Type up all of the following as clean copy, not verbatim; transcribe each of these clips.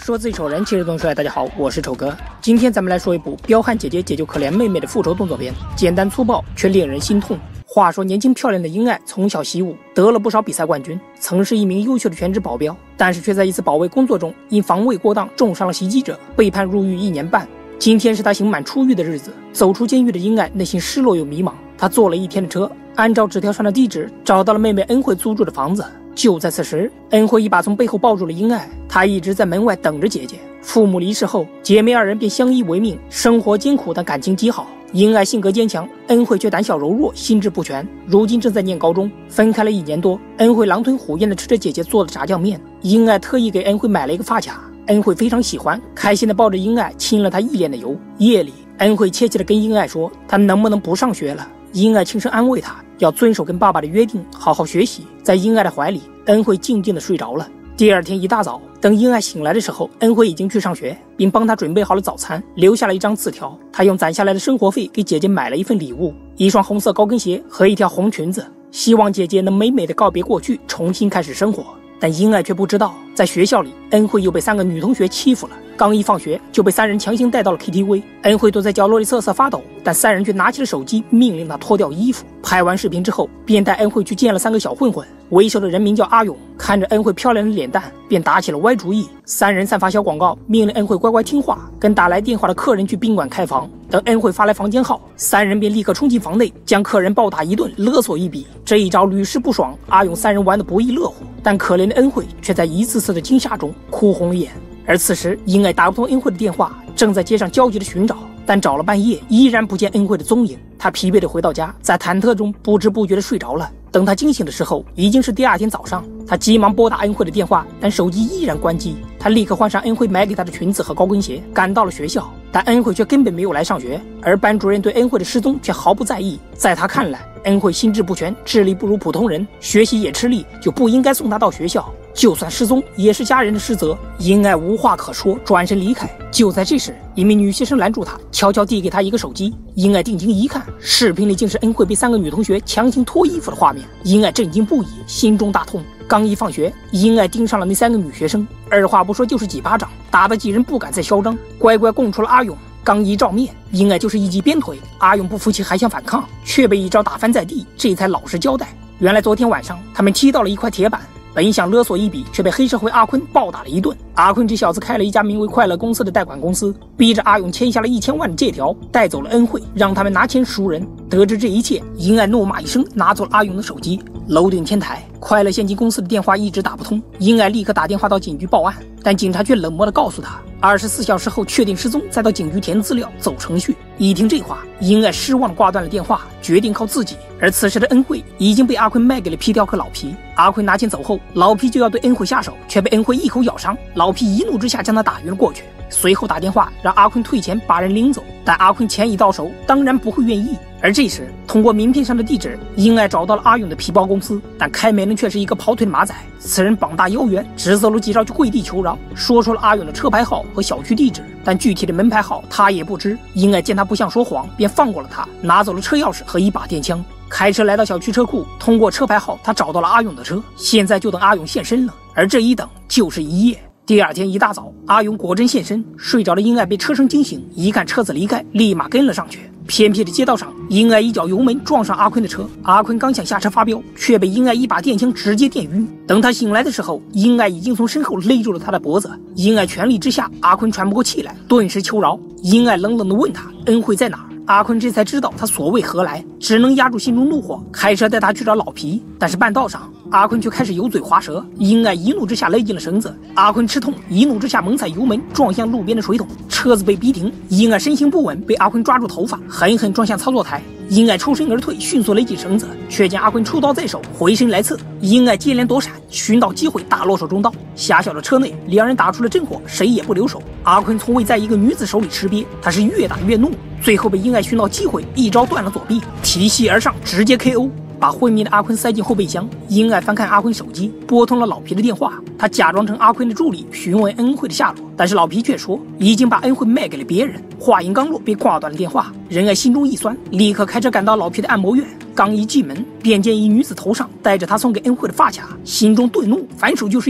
说自己丑人，其实更帅。大家好，我是丑哥。今天咱们来说一部彪悍姐姐解救可怜妹妹的复仇动作片，简单粗暴却令人心痛。话说年轻漂亮的英爱从小习武，得了不少比赛冠军，曾是一名优秀的全职保镖，但是却在一次保卫工作中因防卫过当重伤了袭击者，被判入狱1年半。今天是他刑满出狱的日子，走出监狱的英爱内心失落又迷茫。他坐了1天的车，按照纸条上的地址找到了妹妹恩惠租住的房子。就在此时，恩惠一把从背后抱住了英爱，她一直在门外等着姐姐。父母离世后，姐妹2人便相依为命，生活艰苦但感情极好。英爱性格坚强，恩惠却胆小柔弱，心智不全，如今正在念高中。分开了1年多，恩惠狼吞虎咽地吃着姐姐做的炸酱面。英爱特意给恩惠买了一个发卡，恩惠非常喜欢，开心地抱着英爱亲了她一脸的油。夜里，恩惠切切地跟英爱说，她能不能不上学了。英爱轻声安慰她，要遵守跟爸爸的约定，好好学习。在英爱的怀里，恩惠静静地睡着了。第2天一大早，等英爱醒来的时候，恩惠已经去上学，并帮她准备好了早餐，留下了一张字条。她用攒下来的生活费给姐姐买了一份礼物，一双红色高跟鞋和一条红裙子，希望姐姐能美美的告别过去，重新开始生活。但英爱却不知道，在学校里，恩惠又被3个女同学欺负了。刚一放学，就被3人强行带到了 KTV。恩惠躲在角落里瑟瑟发抖，但3人却拿起了手机，命令她脱掉衣服。拍完视频之后，便带恩惠去见了3个小混混，为首的人名叫阿勇。看着恩惠漂亮的脸蛋，便打起了歪主意。3人散发小广告，命令恩惠乖乖听话，跟打来电话的客人去宾馆开房。等恩惠发来房间号，3人便立刻冲进房内，将客人暴打一顿，勒索一笔。这一招屡试不爽，阿勇3人玩得不亦乐乎，但可怜的恩惠却在一次次的惊吓中哭红了眼。而此时，英爱打不通恩惠的电话，正在街上焦急地寻找，但找了半夜依然不见恩惠的踪影。他疲惫地回到家，在忐忑中不知不觉地睡着了。等他惊醒的时候，已经是第2天早上。他急忙拨打恩惠的电话，但手机依然关机。他立刻换上恩惠买给他的裙子和高跟鞋，赶到了学校。但恩惠却根本没有来上学，而班主任对恩惠的失踪却毫不在意。在他看来，恩惠心智不全，智力不如普通人，学习也吃力，就不应该送她到学校。就算失踪，也是家人的失责。英爱无话可说，转身离开。就在这时，一名女学生拦住他，悄悄递给他一个手机。英爱定睛一看，视频里竟是恩惠被3个女同学强行脱衣服的画面。英爱震惊不已，心中大痛。刚一放学，英爱盯上了那3个女学生，二话不说就是几巴掌，打得几人不敢再嚣张，乖乖供出了阿勇。刚一照面，英爱就是一记鞭腿，阿勇不服气还想反抗，却被一招打翻在地，这才老实交代。原来昨天晚上他们踢到了一块铁板，本想勒索一笔，却被黑社会阿坤暴打了一顿。阿坤这小子开了一家名为快乐公司的贷款公司，逼着阿勇签下了1000万的借条，带走了恩惠，让他们拿钱赎人。得知这一切，英爱怒骂一声，拿走了阿勇的手机。楼顶天台，快乐现金公司的电话一直打不通，英爱立刻打电话到警局报案，但警察却冷漠地告诉他，24小时后确定失踪，再到警局填资料走程序。一听这话，英爱失望地挂断了电话，决定靠自己。而此时的恩惠已经被阿坤卖给了皮条客老皮。阿坤拿钱走后，老皮就要对恩惠下手，却被恩惠一口咬伤。老皮一怒之下将他打晕了过去，随后打电话让阿坤退钱把人领走。但阿坤钱已到手，当然不会愿意。而这时，通过名片上的地址，英爱找到了阿勇的皮包公司，但开门人却是一个跑腿的马仔。此人膀大腰圆，只走了几招就跪地求饶，说出了阿勇的车牌号和小区地址，但具体的门牌号他也不知。英爱见他不像说谎，便放过了他，拿走了车钥匙和一把电枪，开车来到小区车库，通过车牌号他找到了阿勇的车，现在就等阿勇现身了。而这一等就是一夜。第2天一大早，阿勇果真现身，睡着的英爱被车声惊醒，一看车子离开，立马跟了上去。偏僻的街道上，英爱一脚油门撞上阿坤的车，阿坤刚想下车发飙，却被英爱一把电枪直接电晕。等他醒来的时候，英爱已经从身后勒住了他的脖子。英爱全力之下，阿坤喘不过气来，顿时求饶。英爱冷冷地问他恩惠在哪儿。阿坤这才知道他所谓何来，只能压住心中怒火，开车带他去找老皮。但是半道上，阿坤却开始油嘴滑舌，英爱一怒之下勒紧了绳子，阿坤吃痛，一怒之下猛踩油门，撞向路边的水桶，车子被逼停。英爱身形不稳，被阿坤抓住头发，狠狠撞向操作台。英爱抽身而退，迅速勒紧绳子，却见阿坤出刀在手，回身来刺。英爱接连躲闪，寻到机会大落手中刀。狭小的车内，2人打出了真火，谁也不留手。阿坤从未在一个女子手里吃瘪，他是越打越怒，最后被英爱寻到机会，一招断了左臂，提膝而上，直接 KO。把昏迷的阿坤塞进后备箱。英爱翻看阿坤手机，拨通了老皮的电话。他假装成阿坤的助理，询问恩惠的下落，但是老皮却说已经把恩惠卖给了别人。话音刚落，便挂断了电话。仁爱心中一酸，立刻开车赶到老皮的按摩院。刚一进门，便见一女子头上戴着他送给恩惠的发卡，心中顿怒，反手就是一掌。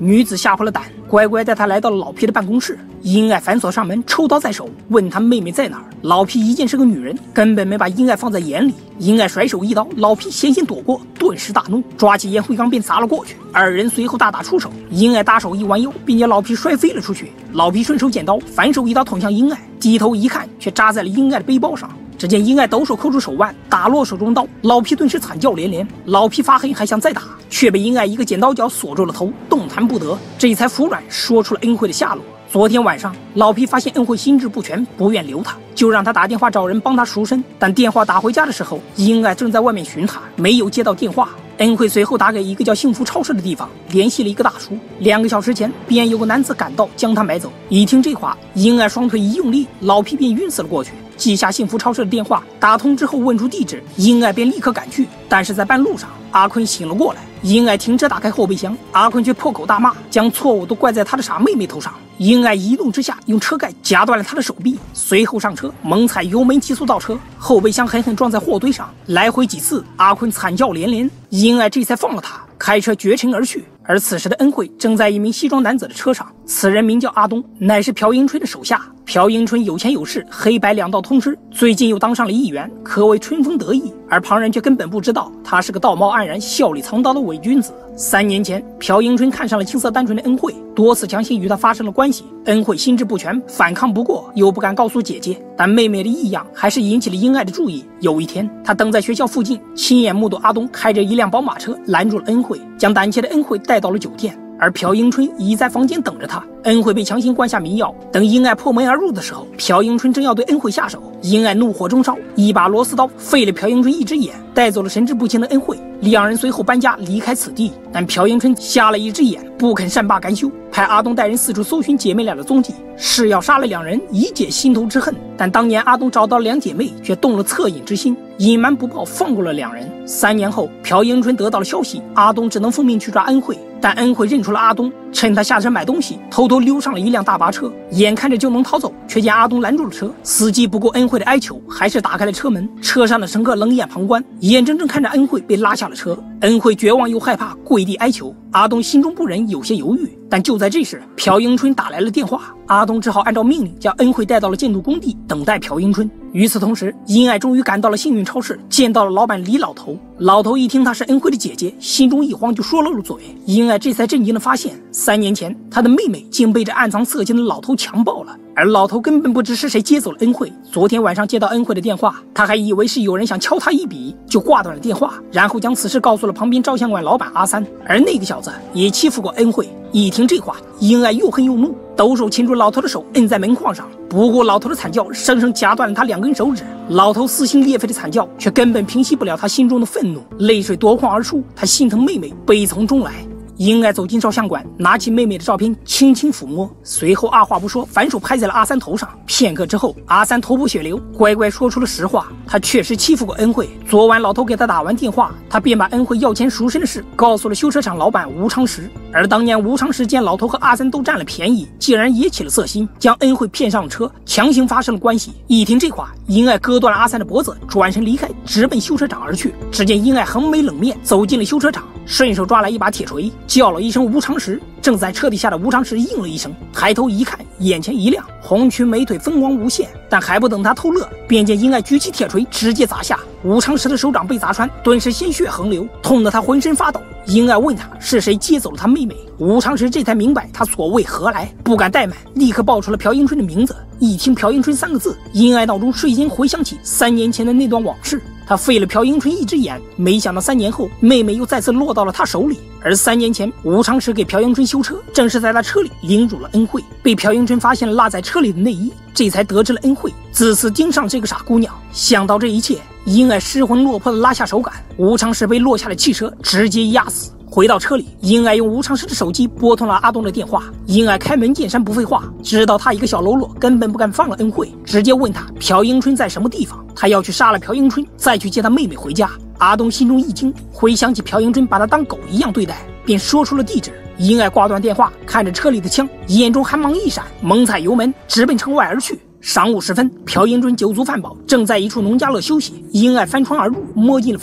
女子吓破了胆，乖乖带他来到了老皮的办公室。殷爱反锁上门，抽刀在手，问他妹妹在哪儿。老皮一见是个女人，根本没把殷爱放在眼里。殷爱甩手一刀，老皮险险躲过，顿时大怒，抓起烟灰缸便砸了过去。二人随后大打出手，殷爱大手一弯腰，并将老皮摔飞了出去。老皮顺手捡刀，反手一刀捅向殷爱，低头一看，却扎在了殷爱的背包上。只见殷爱抖手扣住手腕，打落手中刀，老皮顿时惨叫连连。老皮发黑，还想再打，却被殷爱一个剪刀脚锁住了头，动弹不得，这才服软，说出了恩惠的下落。昨天晚上，老皮发现恩惠心智不全，不愿留他，就让他打电话找人帮他赎身。但电话打回家的时候，殷爱正在外面寻他，没有接到电话。恩惠随后打给一个叫幸福超市的地方，联系了一个大叔。2个小时前，便有个男子赶到，将他买走。一听这话，殷爱双腿一用力，老皮便晕死了过去。记下幸福超市的电话，打通之后问出地址，殷爱便立刻赶去。但是在半路上，阿坤醒了过来，殷爱停车打开后备箱，阿坤却破口大骂，将错误都怪在他的傻妹妹头上。殷爱一怒之下，用车盖夹断了他的手臂，随后上车，猛踩油门急速倒车，后备箱狠狠撞在货堆上，来回几次，阿坤惨叫连连。殷爱这才放了他，开车绝尘而去。而此时的恩惠正在一名西装男子的车上，此人名叫阿东，乃是朴迎春的手下。朴迎春有钱有势，黑白两道通吃，最近又当上了议员，可谓春风得意。而旁人却根本不知道，他是个道貌岸然、笑里藏刀的伪君子。3年前，朴迎春看上了青涩单纯的恩惠，多次强行与他发生了关系。恩惠心智不全，反抗不过，又不敢告诉姐姐，但妹妹的异样还是引起了殷爱的注意。有一天，她等在学校附近，亲眼目睹阿东开着一辆宝马车拦住了恩惠，将胆怯的恩惠带到了酒店。而朴迎春已在房间等着他，恩惠被强行灌下迷药。等殷爱破门而入的时候，朴迎春正要对恩惠下手，殷爱怒火中烧，一把螺丝刀废了朴迎春一只眼，带走了神志不清的恩惠。2人随后搬家离开此地，但朴迎春瞎了一只眼，不肯善罢甘休，派阿东带人四处搜寻姐妹俩的踪迹，是要杀了2人以解心头之恨。但当年阿东找到2姐妹，却动了恻隐之心，隐瞒不报，放过了2人。3年后，朴迎春得到了消息，阿东只能奉命去抓恩惠。但恩惠认出了阿东，趁他下车买东西，偷偷溜上了一辆大巴车，眼看着就能逃走，却见阿东拦住了车。司机不顾恩惠的哀求，还是打开了车门。车上的乘客冷眼旁观，眼睁睁看着恩惠被拉下了车。恩惠绝望又害怕，跪地哀求。阿东心中不忍，有些犹豫。但就在这时，朴迎春打来了电话，阿东只好按照命令将恩惠带到了建筑工地，等待朴迎春。与此同时，殷爱终于赶到了幸运超市，见到了老板李老头。老头一听她是恩惠的姐姐，心中一慌，就说漏了嘴。殷爱这才震惊地发现，3年前她的妹妹竟被这暗藏色情的老头强暴了。而老头根本不知是谁接走了恩惠。昨天晚上接到恩惠的电话，他还以为是有人想敲他一笔，就挂断了电话，然后将此事告诉了旁边照相馆老板阿三。而那个小子也欺负过恩惠。一听这话，殷爱又恨又怒，抖手擒住老头的手，摁在门框上。不过老头的惨叫生生夹断了他2根手指。老头撕心裂肺的惨叫，却根本平息不了他心中的愤怒，泪水夺眶而出。他心疼妹妹，悲从中来。殷爱走进照相馆，拿起妹妹的照片，轻轻抚摸，随后二话不说，反手拍在了阿三头上。片刻之后，阿三头破血流，乖乖说出了实话，他确实欺负过恩惠。昨晚老头给他打完电话，他便把恩惠要钱赎身的事告诉了修车厂老板吴昌实。而当年吴昌实见老头和阿三都占了便宜，竟然也起了色心，将恩惠骗上了车，强行发生了关系。一听这话，殷爱割断了阿三的脖子，转身离开，直奔修车厂而去。只见殷爱横眉冷面走进了修车厂，顺手抓来一把铁锤，叫了一声吴昌实。正在车底下的吴昌实应了一声，抬头一看，眼前一亮，红裙美腿，风光无限。但还不等他偷乐，便见殷爱举起铁锤直接砸下，吴昌实的手掌被砸穿，顿时鲜血横流，痛得他浑身发抖。殷爱问他是谁接走了他妹妹，吴昌实这才明白他所谓何来，不敢怠慢，立刻报出了朴迎春的名字。一听朴迎春3个字，殷爱脑中瞬间回想起3年前的那段往事。他废了朴迎春一只眼，没想到3年后妹妹又再次落到了他手里。而3年前吴昌实给朴迎春修车，正是在他车里凌辱了恩惠，被朴迎春发现了落在车里的内衣，这才得知了恩惠，自此盯上这个傻姑娘。想到这一切，殷爱失魂落魄的拉下手杆，吴昌实被落下的汽车直接压死。回到车里，殷爱用吴昌实的手机拨通了阿东的电话。殷爱开门见山不废话，知道他一个小喽啰根本不敢放了恩惠，直接问他朴迎春在什么地方，他要去杀了朴迎春，再去接他妹妹回家。阿东心中一惊，回想起朴迎春把他当狗一样对待，便说出了地址。殷爱挂断电话，看着车里的枪，眼中寒芒一闪，猛踩油门直奔城外而去。晌午时分，朴迎春酒足饭饱，正在一处农家乐休息。殷爱翻窗而入，摸进了房内。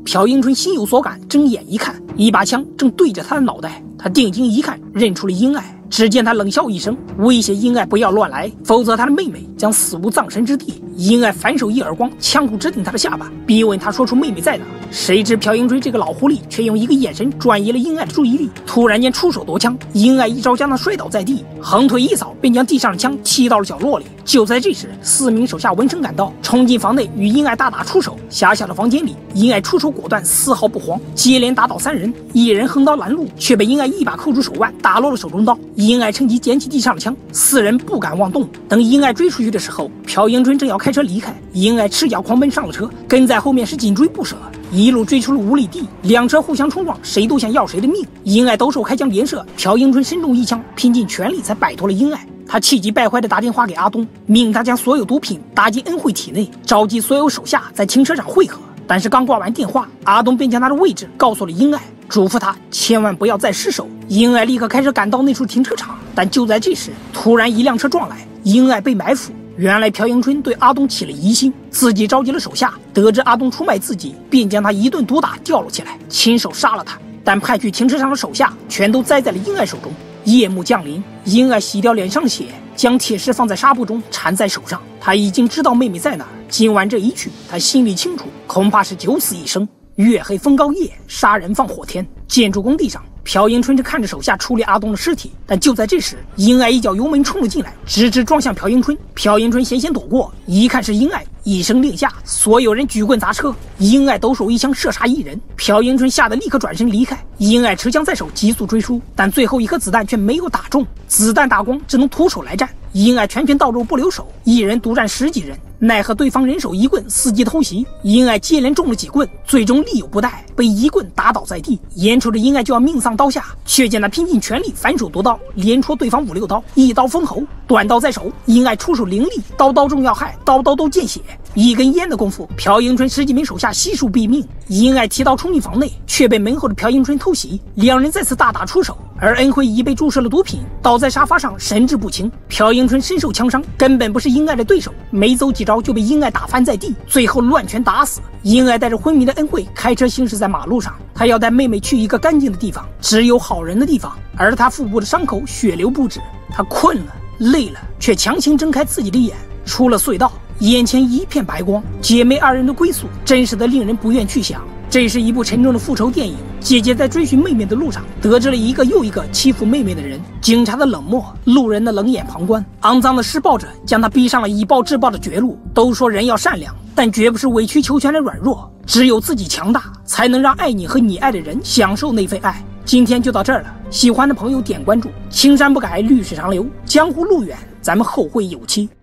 朴英春心有所感，睁眼一看，一把枪正对着他的脑袋。他定睛一看，认出了英爱。只见他冷笑一声，威胁英爱不要乱来，否则他的妹妹将死无葬身之地。英爱反手一耳光，枪口直顶他的下巴，逼问他说出妹妹在哪。谁知朴英春这个老狐狸却用一个眼神转移了英爱的注意力，突然间出手夺枪，英爱一招将他摔倒在地，横腿一扫，便将地上的枪踢到了角落里。就在这时，4名手下闻声赶到，冲进房内与英爱大打出手。狭小的房间里，英爱出手果断，丝毫不慌，接连打倒3人，一人横刀拦路，却被英爱一把扣住手腕，打落了手中刀。英爱趁机捡起地上的枪，4人不敢妄动。等英爱追出去的时候，朴英春正要开车离开，英爱赤脚狂奔上了车，跟在后面是紧追不舍，一路追出了5里地，2车互相冲撞，谁都想要谁的命。英爱抖手开枪连射，朴英春身中一枪，拼尽全力才摆脱了英爱。他气急败坏地打电话给阿东，命他将所有毒品打进恩惠体内，召集所有手下在停车场汇合。但是刚挂完电话，阿东便将他的位置告诉了英爱，嘱咐他千万不要再失手。英爱立刻开车赶到那处停车场，但就在这时，突然一辆车撞来，英爱被埋伏。原来朴英春对阿东起了疑心，自己召集了手下，得知阿东出卖自己，便将他一顿毒打吊了起来，亲手杀了他。但派去停车场的手下全都栽在了英爱手中。夜幕降临，英爱洗掉脸上的血，将铁石放在纱布中缠在手上。他已经知道妹妹在哪儿，今晚这一去，他心里清楚，恐怕是九死一生。月黑风高夜，杀人放火天。建筑工地上，朴英春正看着手下处理阿东的尸体，但就在这时，英爱一脚油门冲了进来，直直撞向朴英春。朴英春险险躲过，一看是英爱，一声令下，所有人举棍砸车。英爱抖手一枪射杀1人，朴英春吓得立刻转身离开。英爱持枪在手，急速追出，但最后一颗子弹却没有打中，子弹打光，只能徒手来战。英爱拳拳到肉不留手，一人独占10几人，奈何对方人手一棍，伺机偷袭。英爱接连中了几棍，最终力有不逮，被一棍打倒在地。眼瞅着英爱就要命丧刀下，却见他拼尽全力反手夺刀，连戳对方5、6刀，一刀封喉。短刀在手，英爱出手凌厉，刀刀中要害，刀刀都见血。一根烟的功夫，朴英春10几名手下悉数毙命。英爱提刀冲进房内，却被门后的朴英春偷袭，2人再次大打出手。而恩惠已被注射了毒品，倒在沙发上神志不清。朴英春身受枪伤，根本不是英爱的对手，没走几招就被英爱打翻在地，最后乱拳打死。英爱带着昏迷的恩惠开车行驶在马路上，他要带妹妹去一个干净的地方，只有好人的地方。而他腹部的伤口血流不止，他困了累了，却强行睁开自己的眼，出了隧道，眼前一片白光。姐妹2人的归宿真实的令人不愿去想。这是一部沉重的复仇电影，姐姐在追寻妹妹的路上，得知了一个又一个欺负妹妹的人，警察的冷漠，路人的冷眼旁观，肮脏的施暴者将她逼上了以暴制暴的绝路。都说人要善良，但绝不是委曲求全的软弱，只有自己强大，才能让爱你和你爱的人享受那份爱。今天就到这儿了，喜欢的朋友点关注，青山不改，绿水长流，江湖路远，咱们后会有期。